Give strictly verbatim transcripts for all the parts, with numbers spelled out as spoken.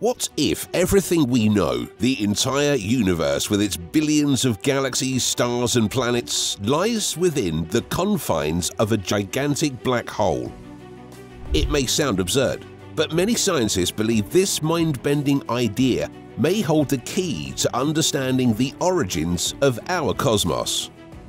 What if everything we know, the entire universe with its billions of galaxies, stars and planets, lies within the confines of a gigantic black hole? It may sound absurd, but many scientists believe this mind-bending idea may hold the key to understanding the origins of our cosmos.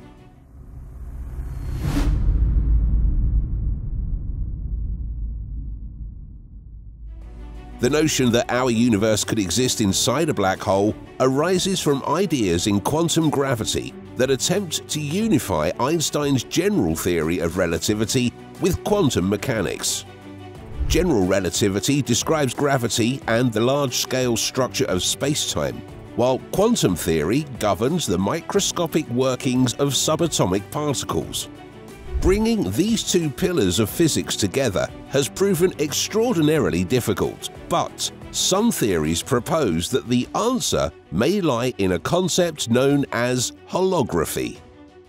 The notion that our universe could exist inside a black hole arises from ideas in quantum gravity that attempt to unify Einstein's general theory of relativity with quantum mechanics. General relativity describes gravity and the large-scale structure of space-time, while quantum theory governs the microscopic workings of subatomic particles. Bringing these two pillars of physics together has proven extraordinarily difficult, but some theories propose that the answer may lie in a concept known as holography.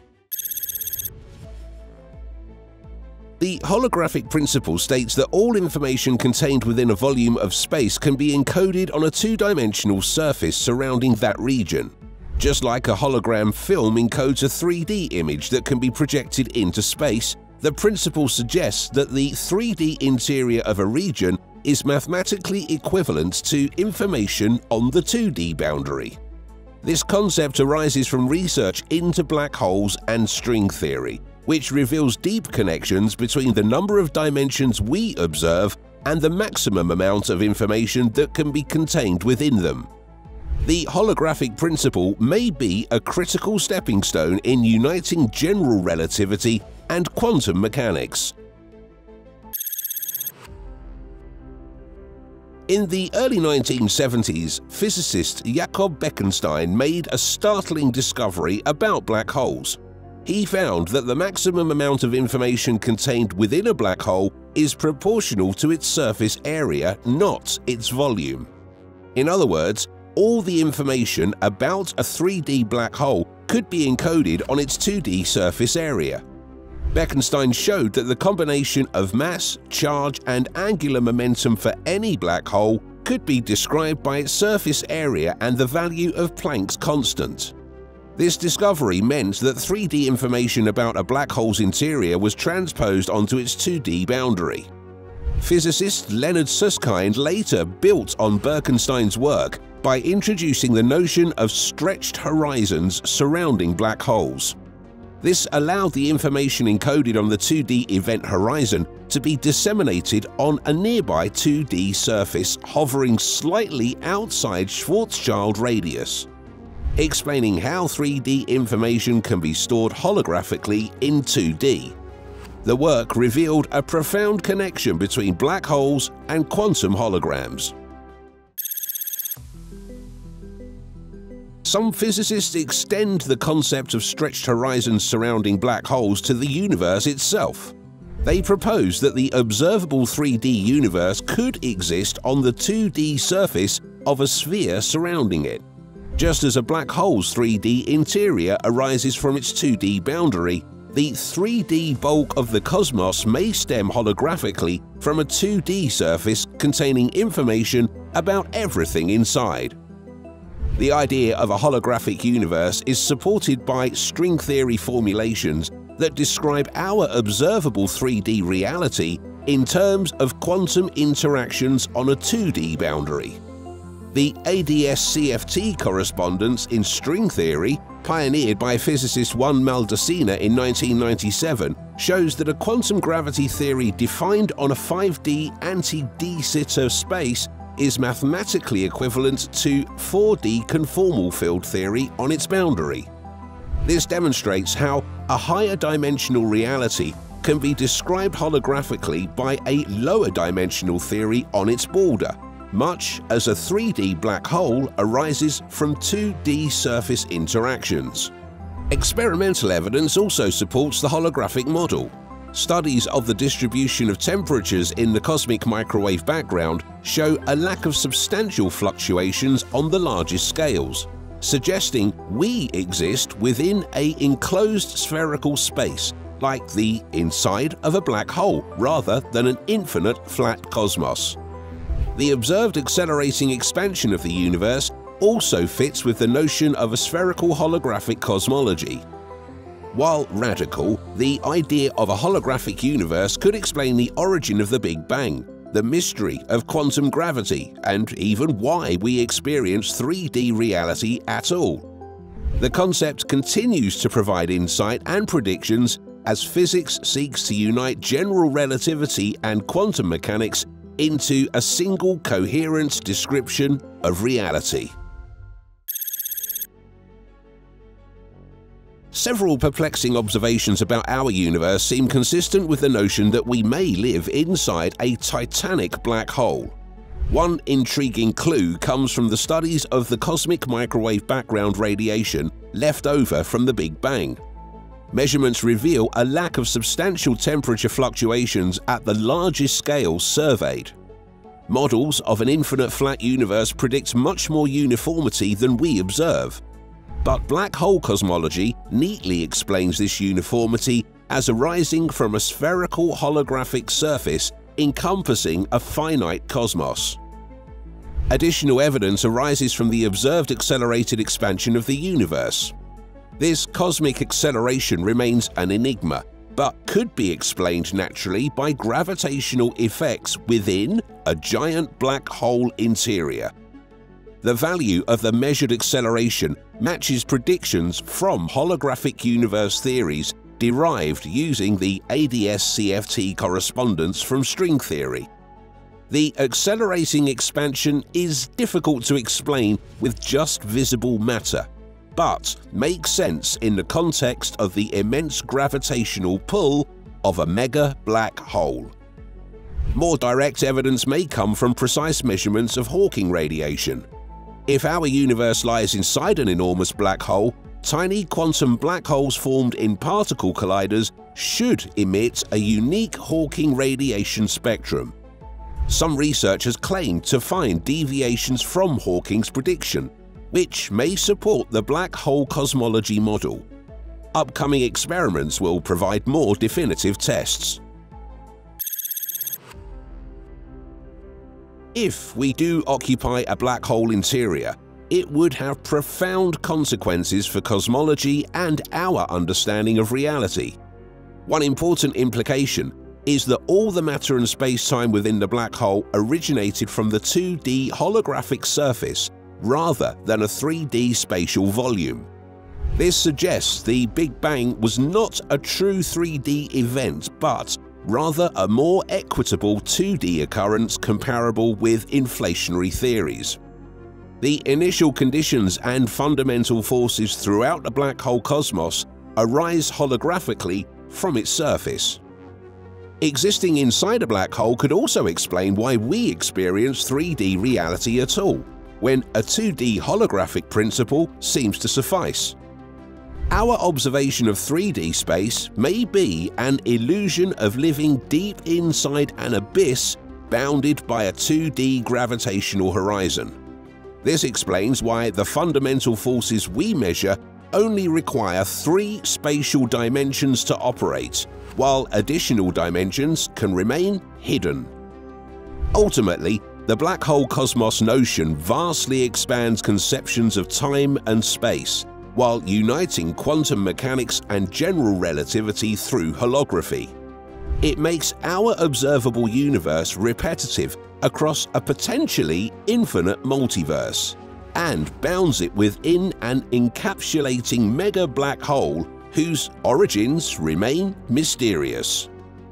The holographic principle states that all information contained within a volume of space can be encoded on a two-dimensional surface surrounding that region. Just like a hologram film encodes a three D image that can be projected into space, the principle suggests that the three D interior of a region is mathematically equivalent to information on the two D boundary. This concept arises from research into black holes and string theory, which reveals deep connections between the number of dimensions we observe and the maximum amount of information that can be contained within them. The holographic principle may be a critical stepping stone in uniting general relativity and quantum mechanics. In the early nineteen seventies, physicist Jakob Bekenstein made a startling discovery about black holes. He found that the maximum amount of information contained within a black hole is proportional to its surface area, not its volume. In other words, all the information about a three D black hole could be encoded on its two D surface area. Bekenstein showed that the combination of mass, charge, and angular momentum for any black hole could be described by its surface area and the value of Planck's constant. This discovery meant that three D information about a black hole's interior was transposed onto its two D boundary. Physicist Leonard Susskind later built on Bekenstein's work by introducing the notion of stretched horizons surrounding black holes. This allowed the information encoded on the two D event horizon to be disseminated on a nearby two D surface hovering slightly outside Schwarzschild radius, explaining how three D information can be stored holographically in two D. The work revealed a profound connection between black holes and quantum holograms. Some physicists extend the concept of stretched horizons surrounding black holes to the universe itself. They propose that the observable three D universe could exist on the two D surface of a sphere surrounding it. Just as a black hole's three D interior arises from its two D boundary, the three D bulk of the cosmos may stem holographically from a two D surface containing information about everything inside. The idea of a holographic universe is supported by string theory formulations that describe our observable three D reality in terms of quantum interactions on a two D boundary. The A D S C F T correspondence in string theory, pioneered by physicist Juan Maldacena in nineteen ninety-seven, shows that a quantum gravity theory defined on a five D anti-de Sitter space is mathematically equivalent to four D conformal field theory on its boundary. This demonstrates how a higher dimensional reality can be described holographically by a lower dimensional theory on its border, much as a three D black hole arises from two D surface interactions. Experimental evidence also supports the holographic model. Studies of the distribution of temperatures in the cosmic microwave background show a lack of substantial fluctuations on the largest scales, suggesting we exist within an enclosed spherical space, like the inside of a black hole, rather than an infinite flat cosmos. The observed accelerating expansion of the universe also fits with the notion of a spherical holographic cosmology. While radical, the idea of a holographic universe could explain the origin of the Big Bang, the mystery of quantum gravity, and even why we experience three D reality at all. The concept continues to provide insight and predictions as physics seeks to unite general relativity and quantum mechanics into a single coherent description of reality. Several perplexing observations about our universe seem consistent with the notion that we may live inside a titanic black hole. One intriguing clue comes from the studies of the cosmic microwave background radiation left over from the Big Bang. Measurements reveal a lack of substantial temperature fluctuations at the largest scale surveyed. Models of an infinite flat universe predict much more uniformity than we observe. But black hole cosmology neatly explains this uniformity as arising from a spherical holographic surface encompassing a finite cosmos. Additional evidence arises from the observed accelerated expansion of the universe. This cosmic acceleration remains an enigma, but could be explained naturally by gravitational effects within a giant black hole interior. The value of the measured acceleration matches predictions from holographic universe theories derived using the A D S C F T correspondence from string theory. The accelerating expansion is difficult to explain with just visible matter, but makes sense in the context of the immense gravitational pull of a mega black hole. More direct evidence may come from precise measurements of Hawking radiation. If our universe lies inside an enormous black hole, tiny quantum black holes formed in particle colliders should emit a unique Hawking radiation spectrum. Some researchers claim to find deviations from Hawking's prediction, which may support the black hole cosmology model. Upcoming experiments will provide more definitive tests. If we do occupy a black hole interior, it would have profound consequences for cosmology and our understanding of reality. One important implication is that all the matter and space-time within the black hole originated from the two D holographic surface rather than a three D spatial volume. This suggests the Big Bang was not a true three D event, but rather a more equitable two D occurrence comparable with inflationary theories. The initial conditions and fundamental forces throughout the black hole cosmos arise holographically from its surface. Existing inside a black hole could also explain why we experience three D reality at all, when a two D holographic principle seems to suffice. Our observation of three D space may be an illusion of living deep inside an abyss bounded by a two D gravitational horizon. This explains why the fundamental forces we measure only require three spatial dimensions to operate, while additional dimensions can remain hidden. Ultimately, the black hole cosmos notion vastly expands conceptions of time and space, while uniting quantum mechanics and general relativity through holography. It makes our observable universe repetitive across a potentially infinite multiverse, and bounds it within an encapsulating mega black hole whose origins remain mysterious.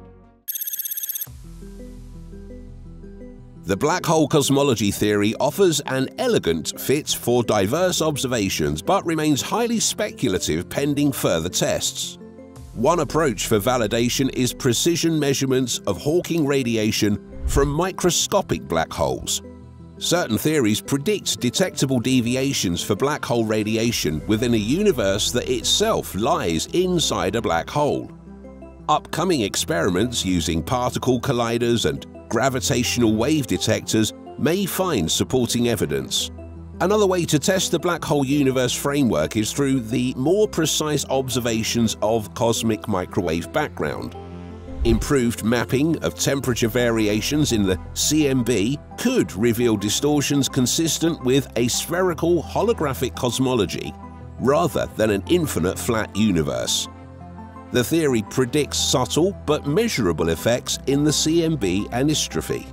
The black hole cosmology theory offers an elegant fit for diverse observations but remains highly speculative pending further tests. One approach for validation is precision measurements of Hawking radiation from microscopic black holes. Certain theories predict detectable deviations for black hole radiation within a universe that itself lies inside a black hole. Upcoming experiments using particle colliders and gravitational wave detectors may find supporting evidence. Another way to test the black hole universe framework is through the more precise observations of cosmic microwave background. Improved mapping of temperature variations in the C M B could reveal distortions consistent with a spherical holographic cosmology rather than an infinite flat universe. The theory predicts subtle but measurable effects in the C M B anisotropy.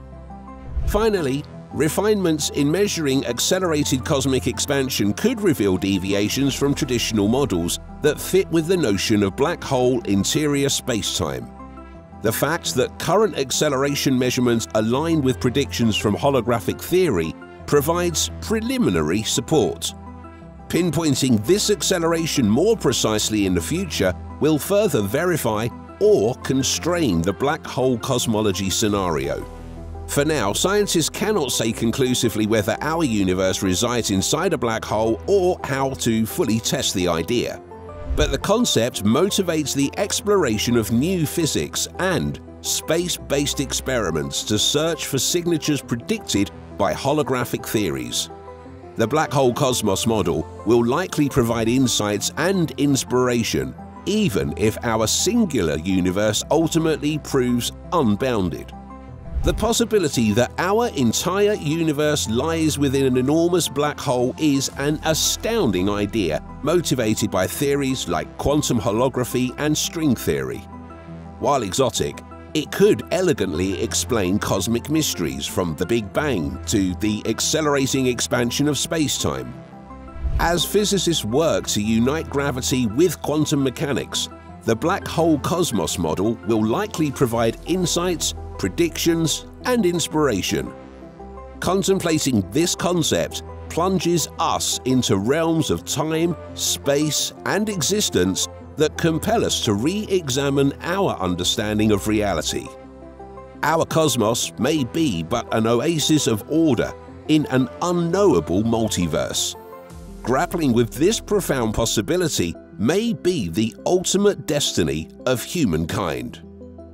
Finally, refinements in measuring accelerated cosmic expansion could reveal deviations from traditional models that fit with the notion of black hole interior spacetime. The fact that current acceleration measurements align with predictions from holographic theory provides preliminary support. Pinpointing this acceleration more precisely in the future will further verify or constrain the black hole cosmology scenario. For now, scientists cannot say conclusively whether our universe resides inside a black hole or how to fully test the idea. But the concept motivates the exploration of new physics and space-based experiments to search for signatures predicted by holographic theories. The black hole cosmos model will likely provide insights and inspiration, even if our singular universe ultimately proves unbounded. The possibility that our entire universe lies within an enormous black hole is an astounding idea, motivated by theories like quantum holography and string theory. While exotic, it could elegantly explain cosmic mysteries from the Big Bang to the accelerating expansion of space-time. As physicists work to unite gravity with quantum mechanics, the black hole cosmos model will likely provide insights, predictions, and inspiration. Contemplating this concept plunges us into realms of time, space, and existence that compel us to re-examine our understanding of reality. Our cosmos may be but an oasis of order in an unknowable multiverse. Grappling with this profound possibility may be the ultimate destiny of humankind.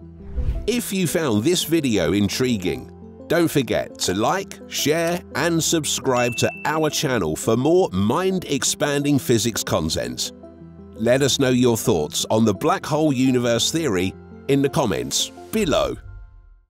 If you found this video intriguing, don't forget to like, share, and subscribe to our channel for more mind-expanding physics content. Let us know your thoughts on the black hole universe theory in the comments below.